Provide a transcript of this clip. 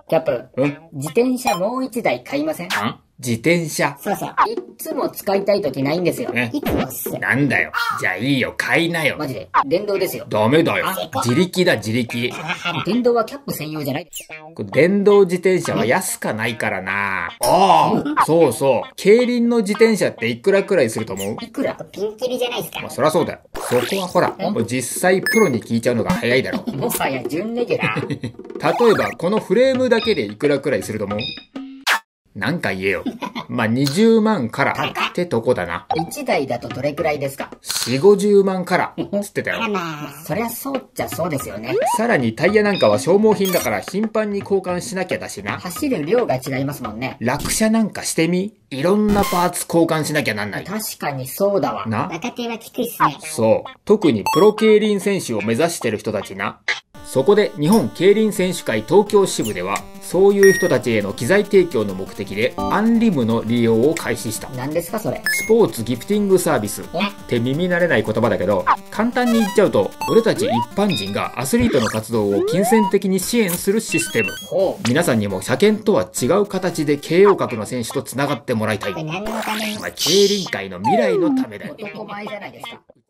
キャップ、 うん自転車もう一台買いません？ 自転車。 そうそう。いっつも使いたい時ないんですよ。 ねいつもっす。 なんだよ。じゃあいいよ、買いなよ。 マジで。電動ですよ。 ダメだよ。自力だ、自力。 電動はキャップ専用じゃない。 電動自転車は安かないからな。ああ、そうそう。競輪の自転車っていくらくらいすると思う？ いくら？ ピンキリじゃないですか。 まあ、そりゃそうだよ。そこはほら、もう実際プロに聞いちゃうのが早いだろ。 もはや準レギュラー。 例えば、このフレームだけでいくらくらいすると思う？なんか言えよ。まあ、20万からってとこだな。 1台だとどれくらいですか 4、50万からつってたよ。 そりゃそうっちゃそうですよね。 さらにタイヤなんかは消耗品だから頻繁に交換しなきゃだしな。 走る量が違いますもんね。 落車なんかしてみ？いろんなパーツ交換しなきゃなんない。 確かにそうだわ。 な。 若手はきついっすね。 そう。特にプロ競輪選手を目指してる人たちな。そこで日本競輪選手会東京支部では、そういう人たちへの機材提供の目的で、アンリムの利用を開始した。 何ですかそれ？ スポーツギフティングサービスって耳慣れない言葉だけど、簡単に言っちゃうと、俺たち一般人がアスリートの活動を金銭的に支援するシステム。 ほ皆さんにも車検とは違う形で慶応格の選手と繋がってもらいたい。 これ何のために？ 競輪界の未来のためだよ。 男前じゃないですか。